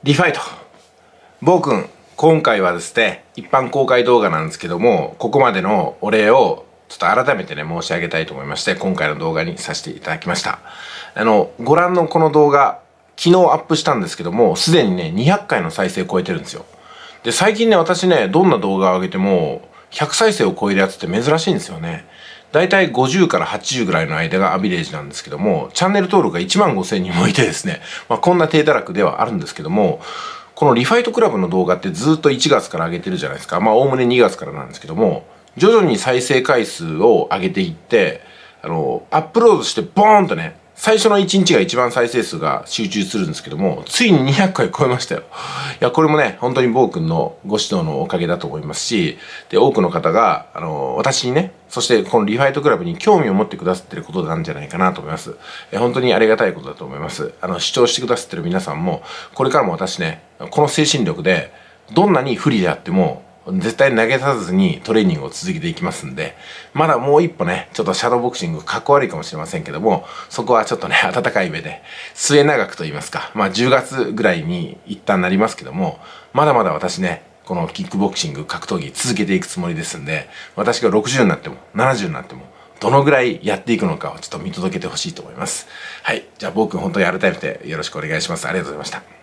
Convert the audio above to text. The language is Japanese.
リファイト。ボー君、今回はですね、一般公開動画なんですけども、ここまでのお礼をちょっと改めてね、申し上げたいと思いまして、今回の動画にさせていただきました。ご覧のこの動画、昨日アップしたんですけども、すでにね、200回の再生超えてるんですよ。で、最近ね、私ね、どんな動画を上げても、100再生を超えるやつって珍しいんですよね。だいたい50から80ぐらいの間がアビレージなんですけども、チャンネル登録が15000人もいてですね、こんな低たらくではあるんですけども、このリファイトクラブの動画ってずっと1月から上げてるじゃないですか。おおむね2月からなんですけども、徐々に再生回数を上げていって、アップロードしてボーンとね、最初の1日が一番再生数が集中するんですけども、ついに200回超えましたよ。いや、これもね、本当にボー君のご指導のおかげだと思いますし、で、多くの方が、私にね、そしてこのリファイトクラブに興味を持ってくださってることなんじゃないかなと思います。本当にありがたいことだと思います。視聴してくださってる皆さんも、これからも私ね、この精神力で、どんなに不利であっても、絶対投げさずにトレーニングを続けていきますんで、まだもう一歩ね、ちょっとシャドーボクシングかっこ悪いかもしれませんけども、そこはちょっとね、温かい目で、末永くと言いますか、10月ぐらいに一旦なりますけども、まだまだ私ね、このキックボクシング、格闘技続けていくつもりですんで、私が60になっても、70になっても、どのぐらいやっていくのかをちょっと見届けてほしいと思います。はい。じゃあ、僕本当に改めてよろしくお願いします。ありがとうございました。